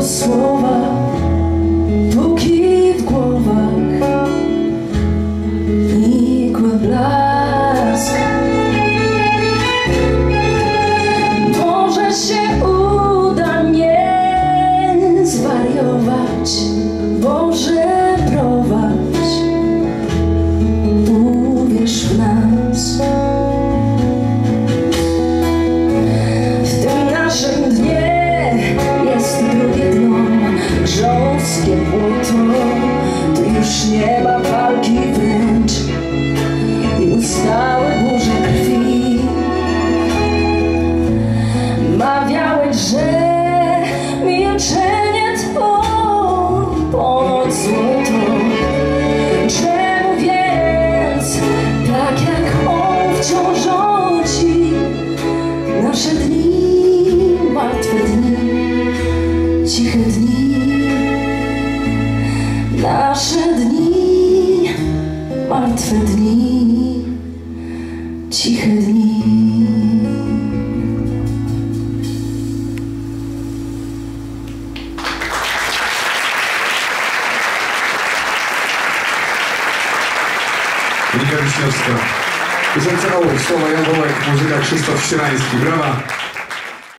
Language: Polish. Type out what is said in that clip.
słowa, póki w głowach nikły blask. Może się uda nie zwariować, Boże prowadź, uwierz w nas. W tym naszym dnie jest drugie dno, grząskie błoto, tu już nie ma walki wręcz i ustały burze krwi. Mawiałeś, że milczenie to ponoć złoto. Czemu więc tak jak on wciąż rządzi nasze dni, martwe dni, ciche dni, nasze dni, martwe dni, ciche dni. Monika Wiśniewska. Piosenka Nałóg, słowa Jan Wołek, muzyka Krzysztof Ścierański. Brawa!